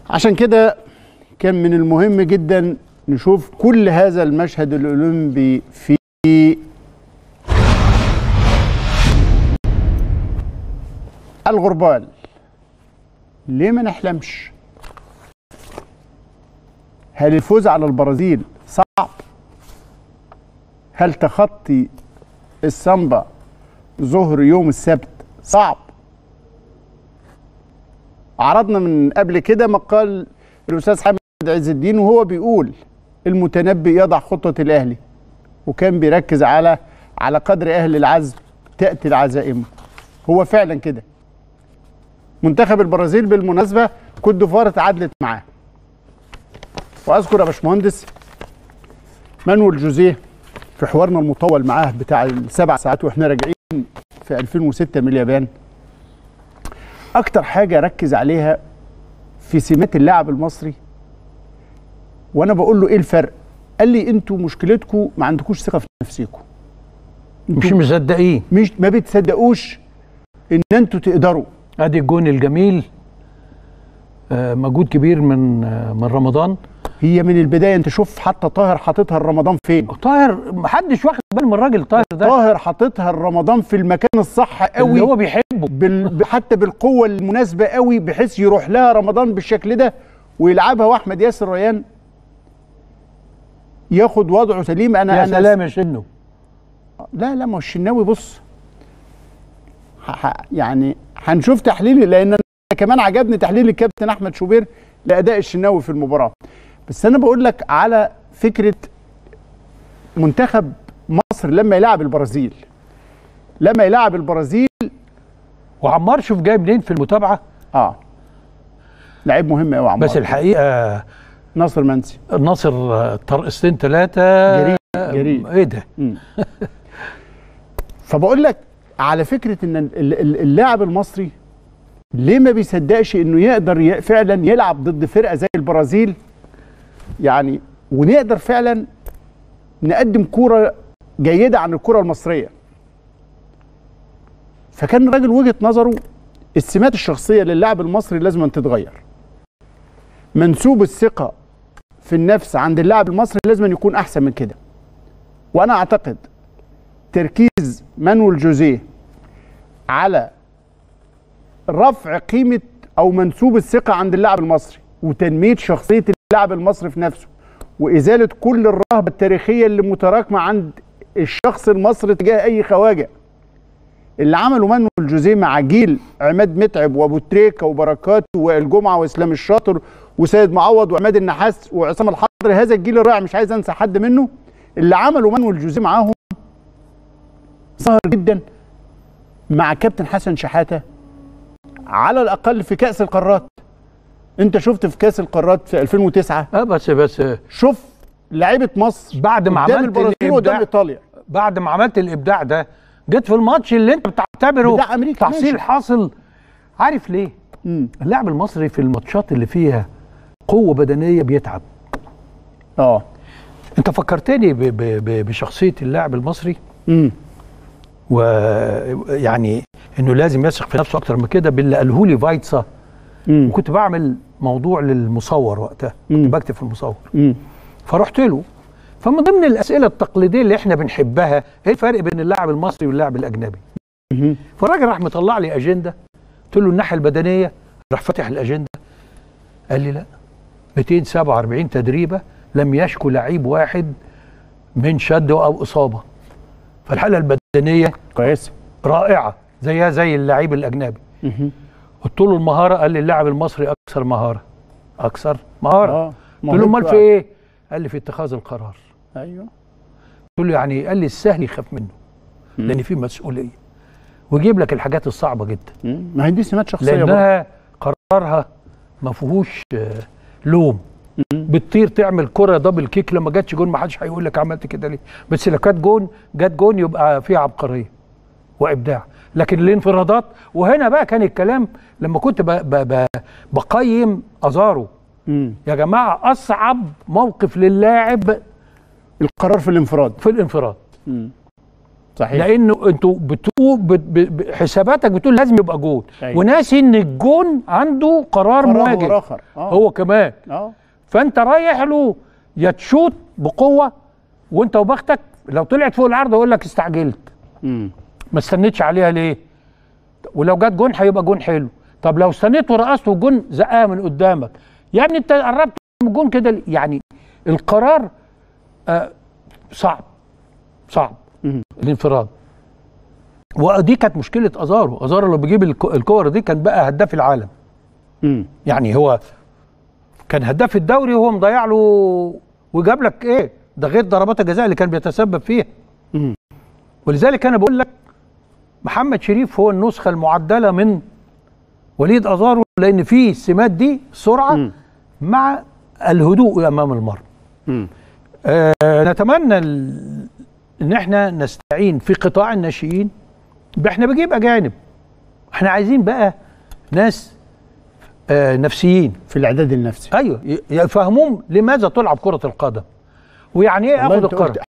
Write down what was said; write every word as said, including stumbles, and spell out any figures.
عشان كده كان من المهم جدا نشوف كل هذا المشهد الأولمبي في الغربال. ليه ما نحلمش؟ هل الفوز على البرازيل صعب؟ هل تخطي السامبا ظهر يوم السبت صعب؟ عرضنا من قبل كده مقال الأستاذ حامد عز الدين وهو بيقول المتنبي يضع خطة الأهلي، وكان بيركز على على قدر أهل العزم تأتي العزائم. هو فعلا كده. منتخب البرازيل بالمناسبة كوت ديفوار اتعادلت معاه. وأذكر يا باشمهندس مانويل جوزيه في حوارنا المطول معاه بتاع السبع ساعات واحنا راجعين في ألفين وستة من اليابان، أكتر حاجة ركز عليها في سمات اللاعب المصري، وأنا بقول له إيه الفرق؟ قال لي أنتوا مشكلتكم ما عندكوش ثقة في نفسكم. مش مصدقين، مش ما بتصدقوش إن أنتوا تقدروا. أدي الجون الجميل، آه مجهود كبير من آه من رمضان. هي من البداية أنت شوف حتى طاهر حاططها لرمضان فين؟ طاهر محدش واخد باله من الراجل طاهر ده. طاهر حاططها لرمضان في المكان الصح قوي اللي هو بيحبه، بال... حتى بالقوة المناسبة قوي بحيث يروح لها رمضان بالشكل ده ويلعبها، وأحمد ياسر ريان ياخد وضعه سليم. أنا يا أنا سلام يا شنو. لا لا ما هو الشناوي بص ح... يعني هنشوف تحليلي، لأن أنا كمان عجبني تحليل الكابتن أحمد شوبير لأداء الشناوي في المباراة. بس أنا بقول لك على فكرة منتخب مصر لما يلعب البرازيل، لما يلعب البرازيل وعمار شوف جاي منين في المتابعة. اه لعيب مهم قوي عمار. بس الحقيقة ناصر منسي ناصر طرقستين ثلاثة جريء جريء ايه ده؟ فبقول لك على فكرة ان اللاعب المصري ليه ما بيصدقش انه يقدر فعلا يلعب ضد فرقة زي البرازيل، يعني ونقدر فعلا نقدم كورة جيدة عن الكرة المصرية. فكان الراجل وجهة نظره السمات الشخصية للاعب المصري لازم أن تتغير. منسوب الثقة في النفس عند اللاعب المصري لازم أن يكون أحسن من كده. وأنا أعتقد تركيز مانويل جوزيه على رفع قيمة أو منسوب الثقة عند اللاعب المصري وتنمية شخصية اللاعب المصري في نفسه وإزالة كل الرهبة التاريخية اللي متراكمة عند الشخص المصري تجاه أي خواجة. اللي عمله مانويل جوزيه مع جيل عماد متعب وابو تريكه وبركات ووائل جمعه واسلام الشاطر وسيد معوض وعماد النحاس وعصام الحضري، هذا الجيل الرائع مش عايز انسى حد منه. اللي عمله مانويل جوزيه معاهم ظهر جدا مع كابتن حسن شحاته على الاقل في كاس القارات. انت شفت في كاس القارات في ألفين وتسعة اه بس بس شوف لعيبه مصر بعد ما عملت البرازيل قدام ايطاليا، بعد ما عملت الابداع ده جيت في الماتش اللي انت بتعتبره بتاع امريكا تحصيل ماشي. حاصل. عارف ليه؟ مم. اللاعب المصري في الماتشات اللي فيها قوه بدنيه بيتعب. اه انت فكرتني ب ب ب بشخصيه اللاعب المصري، امم ويعني انه لازم يثق في نفسه اكتر من كده باللي قاله لي فايتسا. مم. وكنت بعمل موضوع للمصور وقتها، كنت بكتب في المصور. مم. فرحت له، فمن ضمن الاسئله التقليديه اللي احنا بنحبها ايه الفرق بين اللاعب المصري واللاعب الاجنبي؟ فالراجل راح مطلع لي اجنده، قلت له الناحيه البدنيه، راح فاتح الاجنده قال لي لا مئتين وسبعة وأربعين تدريبه لم يشكو لعيب واحد من شد او اصابه. فالحاله البدنيه كويسه رائعه زيها زي اللعيب الاجنبي. قلت له المهاره، قال لي اللاعب المصري اكثر مهاره. اكثر مهاره. اه قلت له امال في ايه؟ قال لي في اتخاذ القرار. ايوه. قلت له يعني، قال لي السهل يخاف منه مم. لان فيه مسؤوليه ويجيب لك الحاجات الصعبه جدا. مم. ما هي دي سمات شخصيه لانها برضه. قرارها ما فيهوش لوم. مم. بتطير تعمل كره دبل كيك، لما جاتش جون ما حدش هيقول لك عملت كده ليه، بس لو كانت جون جت جون يبقى فيها عبقريه وابداع. لكن الانفرادات، وهنا بقى كان الكلام لما كنت ب ب ب بقيم ازارو. مم. يا جماعه اصعب موقف للاعب القرار في الانفراد. في الانفراد. مم. صحيح. لانه انتوا بتقول بت... حساباتك بتقول لازم يبقى جون، أيوة. وناسي ان الجون عنده قرار مواجه آخر. آه. هو كمان. اه فانت رايح له يا تشوط بقوه وانت وبختك، لو طلعت فوق العرض اقول لك استعجلت. امم ما استنيتش عليها ليه؟ ولو جت جون هيبقى جون حلو. طب لو استنيت ورقصت والجون زقها من قدامك، يا ابني انت قربت من الجون كده. يعني القرار آه صعب صعب مم. الانفراد. ودي كانت مشكله ازارو. ازارو لو بيجيب الكور دي كان بقى هداف العالم. امم يعني هو كان هداف الدوري وهو مضيع له، وجاب لك ايه ده غير ضربات الجزاء اللي كان بيتسبب فيها. امم ولذلك انا بقول لك محمد شريف هو النسخه المعدله من وليد ازارو، لان فيه السمات دي سرعه م. مع الهدوء امام المرمى. آه نتمنى ان احنا نستعين في قطاع الناشئين. احنا بنجيب اجانب، احنا عايزين بقى ناس آه نفسيين في الاعداد النفسي. ايوه يفهموهم لماذا تلعب كره القدم، ويعني ايه اخد القرار.